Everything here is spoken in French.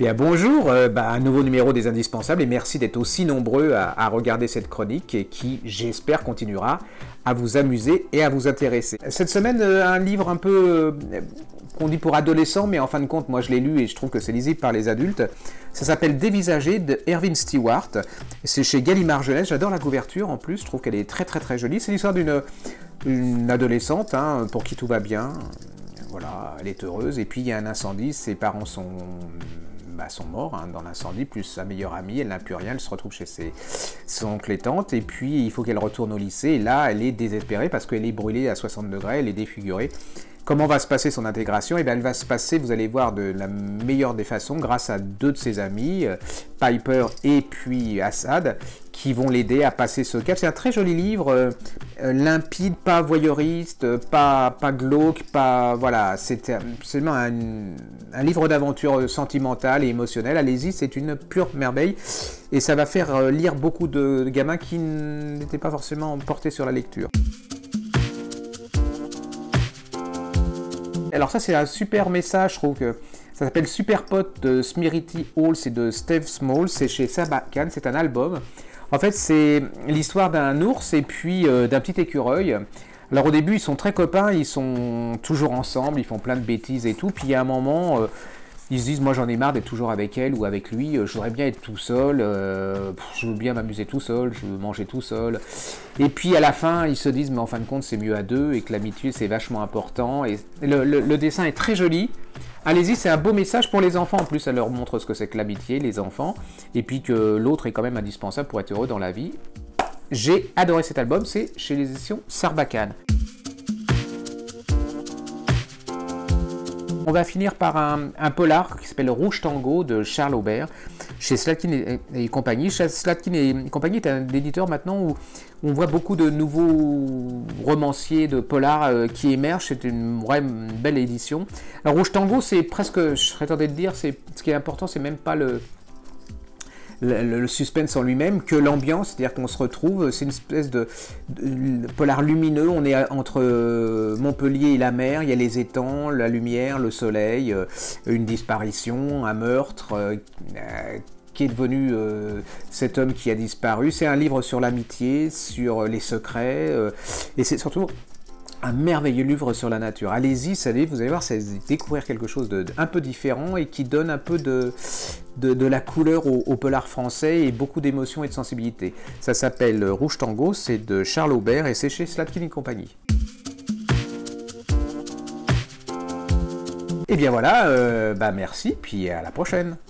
Bien bonjour, un nouveau numéro des Indispensables et merci d'être aussi nombreux à regarder cette chronique et qui, j'espère, continuera à vous amuser et à vous intéresser. Cette semaine, un livre un peu qu'on dit pour adolescents, mais en fin de compte, moi je l'ai lu et je trouve que c'est lisible par les adultes. Ça s'appelle Dévisager de Erwin Stewart. C'est chez Gallimard Jeunesse. J'adore la couverture en plus, je trouve qu'elle est très très très jolie. C'est l'histoire d'une adolescente pour qui tout va bien. Voilà, elle est heureuse et puis il y a un incendie, ses parents sont morts dans l'incendie, plus sa meilleure amie, elle n'a plus rien, elle se retrouve chez son oncle et tante, et puis il faut qu'elle retourne au lycée, et là elle est désespérée parce qu'elle est brûlée à 60 degrés, elle est défigurée. Comment va se passer son intégration? Elle va se passer, vous allez voir, de la meilleure des façons, grâce à deux de ses amis, Piper et puis Assad, qui vont l'aider à passer ce cap. C'est un très joli livre, limpide, pas voyeuriste, pas glauque, voilà, c'est seulement un livre d'aventure sentimentale et émotionnelle. Allez-y, c'est une pure merveille, et ça va faire lire beaucoup de gamins qui n'étaient pas forcément portés sur la lecture. Alors ça, c'est un super message, je trouve que ça s'appelle Super Pote de Smriti Halls et de Steve Smalls, c'est chez Sarbacane, c'est un album. En fait, c'est l'histoire d'un ours et puis d'un petit écureuil. Alors au début, ils sont très copains, ils sont toujours ensemble, ils font plein de bêtises et tout, puis il y a un moment, ils se disent, moi j'en ai marre d'être toujours avec elle ou avec lui, je voudrais bien être tout seul, je veux bien m'amuser tout seul, je veux manger tout seul. Et puis à la fin, ils se disent, mais en fin de compte, c'est mieux à deux et que l'amitié c'est vachement important. Et le dessin est très joli. Allez-y, c'est un beau message pour les enfants. En plus, ça leur montre ce que c'est que l'amitié, les enfants, et puis que l'autre est quand même indispensable pour être heureux dans la vie. J'ai adoré cet album, c'est chez les éditions Sarbacane. On va finir par un polar qui s'appelle Rouge Tango de Charles Aubert, chez Slatkin et compagnie. Slatkin et compagnie est un éditeur maintenant où on voit beaucoup de nouveaux romanciers de polar qui émergent. C'est une belle édition. Alors Rouge Tango, c'est presque, je serais tenté de dire, ce qui est important, c'est même pas le suspense en lui-même, que l'ambiance, c'est-à-dire qu'on se retrouve, c'est une espèce de polar lumineux, on est entre Montpellier et la mer, il y a les étangs, la lumière, le soleil, une disparition, un meurtre, qui est devenu cet homme qui a disparu. C'est un livre sur l'amitié, sur les secrets, et c'est surtout un merveilleux livre sur la nature. Allez-y, vous allez voir, c'est découvrir quelque chose d'un peu différent et qui donne un peu de la couleur au polar français et beaucoup d'émotion et de sensibilité. Ça s'appelle Rouge Tango, c'est de Charles Aubert et c'est chez Slatkin et compagnie. Et bien voilà, merci, puis à la prochaine.